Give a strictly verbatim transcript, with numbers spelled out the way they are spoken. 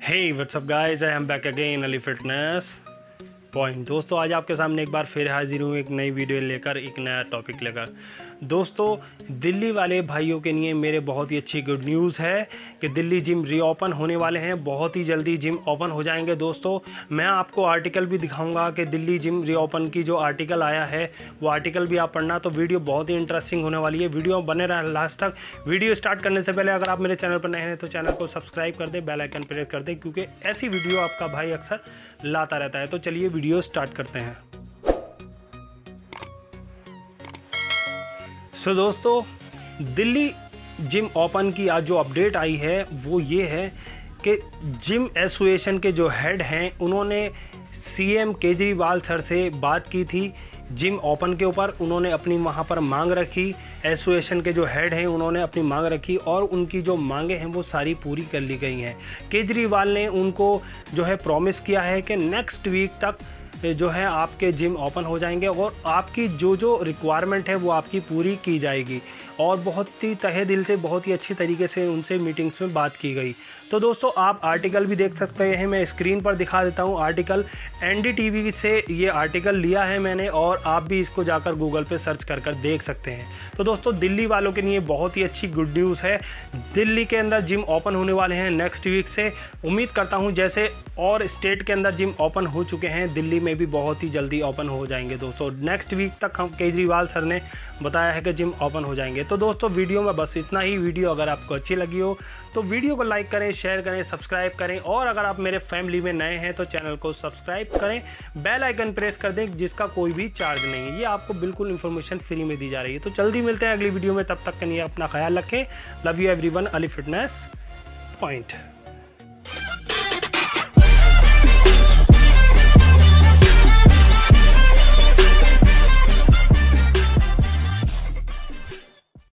Hey, what's up guys? I am back again, Ali Fitness point. दोस्तों आज आपके सामने एक बार फिर हाजिर हूँ एक नई वीडियो लेकर, एक नया टॉपिक लेकर। दोस्तों दिल्ली वाले भाइयों के लिए मेरे बहुत ही अच्छी गुड न्यूज़ है कि दिल्ली जिम रीओपन होने वाले हैं, बहुत ही जल्दी जिम ओपन हो जाएंगे। दोस्तों मैं आपको आर्टिकल भी दिखाऊंगा कि दिल्ली जिम रीओपन की जो आर्टिकल आया है वो आर्टिकल भी आप पढ़ना, तो वीडियो बहुत ही इंटरेस्टिंग होने वाली है। वीडियो बने रहा लास्ट तक। वीडियो स्टार्ट करने से पहले अगर आप मेरे चैनल पर नए हैं तो चैनल को सब्सक्राइब कर दें, बेल आइकन प्रेस कर दें, क्योंकि ऐसी वीडियो आपका भाई अक्सर लाता रहता है। तो चलिए वीडियो स्टार्ट करते हैं। सो so, दोस्तों दिल्ली जिम ओपन की आज जो अपडेट आई है वो ये है कि जिम एसोसिएशन के जो हेड हैं उन्होंने सीएम केजरीवाल सर से बात की थी जिम ओपन के ऊपर। उन्होंने अपनी वहाँ पर मांग रखी, एसोसिएशन के जो हेड हैं उन्होंने अपनी मांग रखी और उनकी जो मांगे हैं वो सारी पूरी कर ली गई हैं। केजरीवाल ने उनको जो है प्रॉमिस किया है कि नेक्स्ट वीक तक जो है आपके जिम ओपन हो जाएंगे और आपकी जो जो रिक्वायरमेंट है वो आपकी पूरी की जाएगी। और बहुत ही तहे दिल से, बहुत ही अच्छी तरीके से उनसे मीटिंग्स में बात की गई। तो दोस्तों आप आर्टिकल भी देख सकते हैं, मैं स्क्रीन पर दिखा देता हूं आर्टिकल। एनडीटीवी से ये आर्टिकल लिया है मैंने और आप भी इसको जाकर गूगल पे सर्च कर कर देख सकते हैं। तो दोस्तों दिल्ली वालों के लिए बहुत ही अच्छी गुड न्यूज़ है। दिल्ली के अंदर जिम ओपन होने वाले हैं नेक्स्ट वीक से। उम्मीद करता हूँ जैसे और स्टेट के अंदर जिम ओपन हो चुके हैं, दिल्ली में भी बहुत ही जल्दी ओपन हो जाएंगे। दोस्तों नेक्स्ट वीक तक हम केजरीवाल सर ने बताया है कि जिम ओपन हो जाएंगे। तो दोस्तों वीडियो में बस इतना ही। वीडियो अगर आपको अच्छी लगी हो तो वीडियो को लाइक करें, शेयर करें, सब्सक्राइब करें और अगर आप मेरे फैमिली में नए हैं तो चैनल को सब्सक्राइब करें, बेल आइकन प्रेस कर दें जिसका कोई भी चार्ज नहीं है। ये आपको बिल्कुल इन्फॉर्मेशन फ्री में दी जा रही है। तो जल्दी मिलते हैं अगली वीडियो में, तब तक के लिए अपना ख्याल रखें। Love you everyone, Ali fitness point.